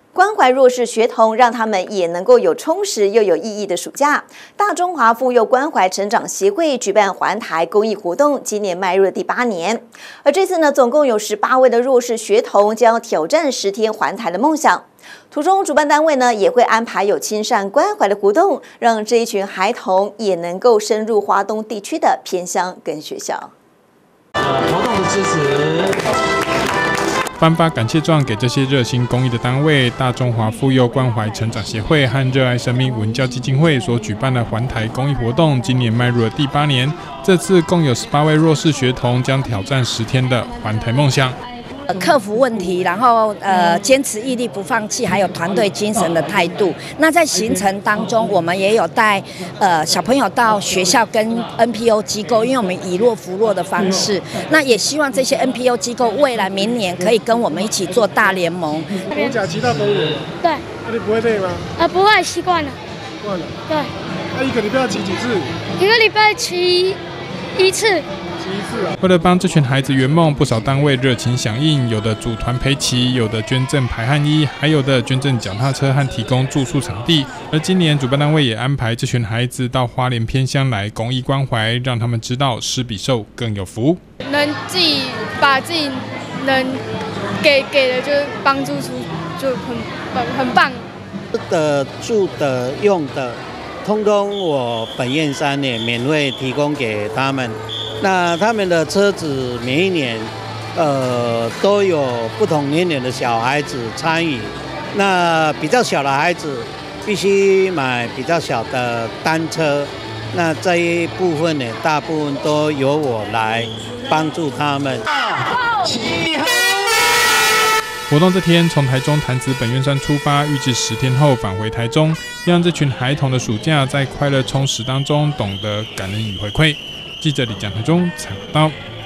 关怀弱势学童，让他们也能够有充实又有意义的暑假。大中华妇幼关怀成长协会举办环台公益活动，今年迈入了第8年。而这次呢，总共有18位的弱势学童将挑战10天环台的梦想。途中，主办单位呢也会安排有亲善关怀的活动，让这一群孩童也能够深入花东地区的偏乡跟学校。 活动的支持。 颁发感谢状给这些热心公益的单位，大中华妇幼关怀成长协会和热爱生命文教基金会所举办的环台公益活动，今年迈入了第8年。这次共有18位弱势学童将挑战10天的环台梦想。 克服问题，然后坚持毅力不放弃，还有团队精神的态度。那在行程当中，我们也有带小朋友到学校跟 NPO 机构，因为我们以弱扶弱的方式。那也希望这些 NPO 机构未来明年可以跟我们一起做大联盟。 从甲骑到东园。 对。 那你不会累吗？ 不会，习惯了。 习惯了。 对。 那1个礼拜要骑几次 ？1个礼拜骑1次。 为了帮这群孩子圆梦，不少单位热情响应，有的组团陪骑，有的捐赠排汗衣，还有的捐赠脚踏车和提供住宿场地。而今年主办单位也安排这群孩子到花莲偏乡来公益关怀，让他们知道施比受更有福。 能自己把自己能给的就是帮助出，就很棒。 的住的用的，通通我本院3年免费提供给他们。那他们的车子每一年，都有不同年龄的小孩子参与。那比较小的孩子必须买比较小的单车。那这一部分呢，大部分都由我来帮助他们。 活动这天从台中潭子本院山出发，预计10天后返回台中，让这群孩童的暑假在快乐充实当中懂得感恩与回馈。记者李江台中采访到。